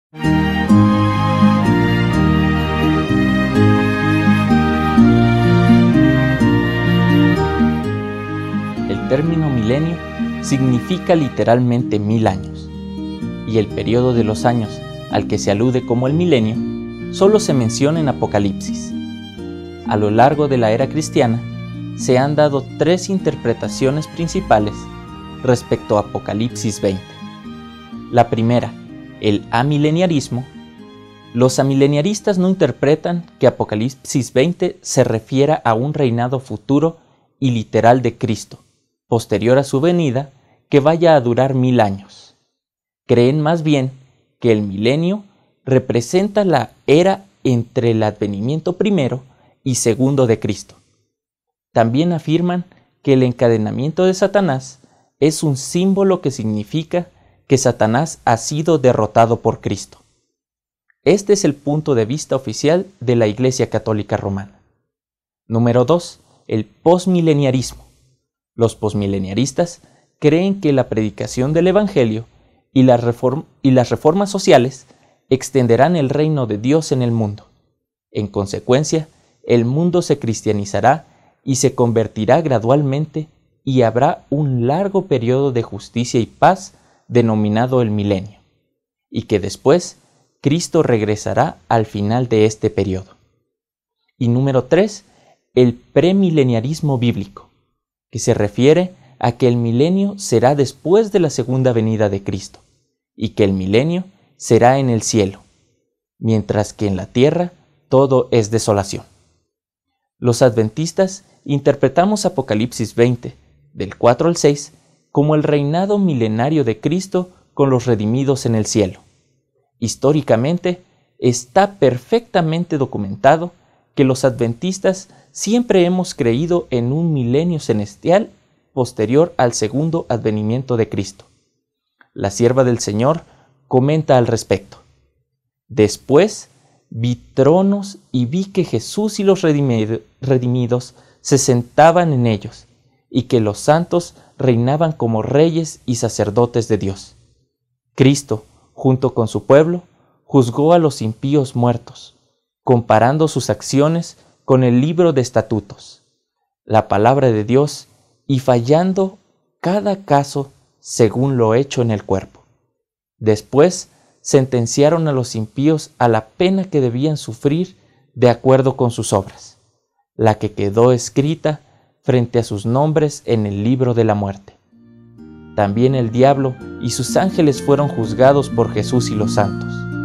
El término milenio significa literalmente 1000 años, y el periodo de los años al que se alude como el milenio solo se menciona en Apocalipsis. A lo largo de la era cristiana se han dado 3 interpretaciones principales respecto a Apocalipsis 20. La primera, el amileniarismo. Los amileniaristas no interpretan que Apocalipsis 20 se refiera a un reinado futuro y literal de Cristo, posterior a su venida, que vaya a durar 1000 años. Creen más bien que el milenio representa la era entre el advenimiento primero y segundo de Cristo. También afirman que el encadenamiento de Satanás es un símbolo que significa que Satanás ha sido derrotado por Cristo. Este es el punto de vista oficial de la Iglesia Católica Romana. Número 2. El posmileniarismo. Los posmileniaristas creen que la predicación del Evangelio y las reformas sociales extenderán el reino de Dios en el mundo. En consecuencia, el mundo se cristianizará y se convertirá gradualmente y habrá un largo periodo de justicia y paz denominado el milenio, y que después Cristo regresará al final de este periodo. Y número 3, el premileniarismo bíblico, que se refiere a que el milenio será después de la segunda venida de Cristo, y que el milenio será en el cielo, mientras que en la tierra todo es desolación. Los adventistas interpretamos Apocalipsis 20, del 4 al 6, como el reinado milenario de Cristo con los redimidos en el cielo. Históricamente, está perfectamente documentado que los adventistas siempre hemos creído en un milenio celestial posterior al segundo advenimiento de Cristo. La sierva del Señor comenta al respecto. Después vi tronos y vi que Jesús y los redimidos se sentaban en ellos, y que los santos reinaban como reyes y sacerdotes de Dios. Cristo, junto con su pueblo, juzgó a los impíos muertos, comparando sus acciones con el libro de estatutos, la palabra de Dios, y fallando cada caso según lo hecho en el cuerpo. Después sentenciaron a los impíos a la pena que debían sufrir de acuerdo con sus obras, la que quedó escrita frente a sus nombres en el libro de la muerte. También el diablo y sus ángeles fueron juzgados por Jesús y los santos.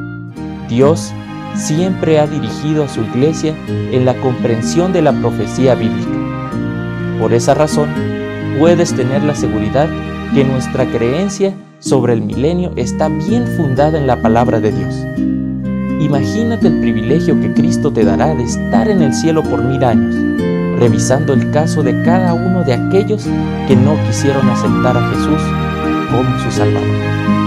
Dios siempre ha dirigido a su iglesia en la comprensión de la profecía bíblica. Por esa razón, puedes tener la seguridad que nuestra creencia sobre el milenio está bien fundada en la palabra de Dios. Imagínate el privilegio que Cristo te dará de estar en el cielo por 1000 años, revisando el caso de cada uno de aquellos que no quisieron aceptar a Jesús como su Salvador.